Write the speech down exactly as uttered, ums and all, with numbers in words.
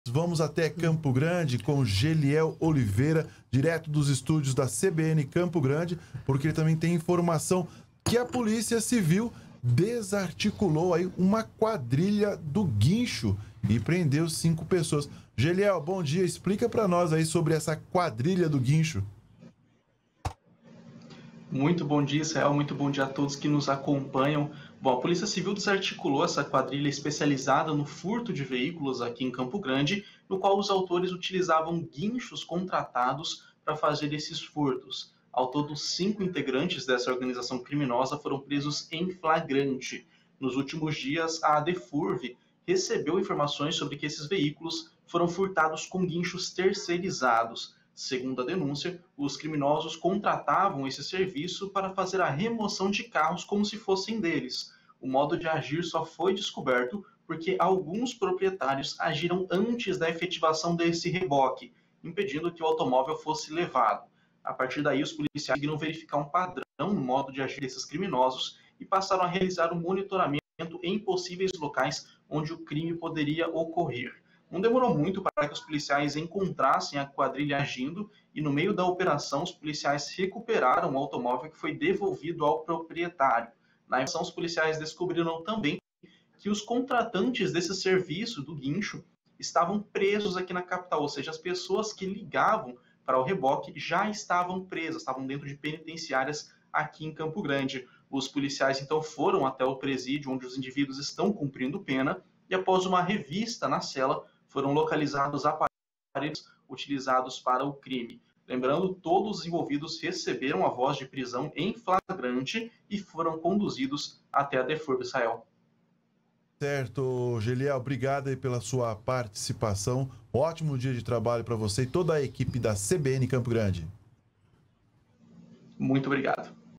Vamos até Campo Grande com Geliel Oliveira, direto dos estúdios da C B N Campo Grande, porque ele também tem informação que a Polícia Civil desarticulou aí uma quadrilha do guincho e prendeu cinco pessoas. Geliel, bom dia, explica para nós aí sobre essa quadrilha do guincho. Muito bom dia, Israel. Muito bom dia a todos que nos acompanham. Bom, a Polícia Civil desarticulou essa quadrilha especializada no furto de veículos aqui em Campo Grande, no qual os autores utilizavam guinchos contratados para fazer esses furtos. Ao todo, cinco integrantes dessa organização criminosa foram presos em flagrante. Nos últimos dias, a ADEFURV recebeu informações sobre que esses veículos foram furtados com guinchos terceirizados. Segundo a denúncia, os criminosos contratavam esse serviço para fazer a remoção de carros como se fossem deles. O modo de agir só foi descoberto porque alguns proprietários agiram antes da efetivação desse reboque, impedindo que o automóvel fosse levado. A partir daí, os policiais conseguiram verificar um padrão no modo de agir desses criminosos e passaram a realizar um monitoramento em possíveis locais onde o crime poderia ocorrer. Não demorou muito para que os policiais encontrassem a quadrilha agindo e, no meio da operação, os policiais recuperaram o automóvel que foi devolvido ao proprietário. Na investigação, os policiais descobriram também que os contratantes desse serviço do guincho estavam presos aqui na capital, ou seja, as pessoas que ligavam para o reboque já estavam presas, estavam dentro de penitenciárias aqui em Campo Grande. Os policiais, então, foram até o presídio onde os indivíduos estão cumprindo pena e, após uma revista na cela, foram localizados aparelhos utilizados para o crime. Lembrando, todos os envolvidos receberam a voz de prisão em flagrante e foram conduzidos até a ADEFURV, Israel. Certo, Geliel, obrigado aí pela sua participação. Ótimo dia de trabalho para você e toda a equipe da C B N Campo Grande. Muito obrigado.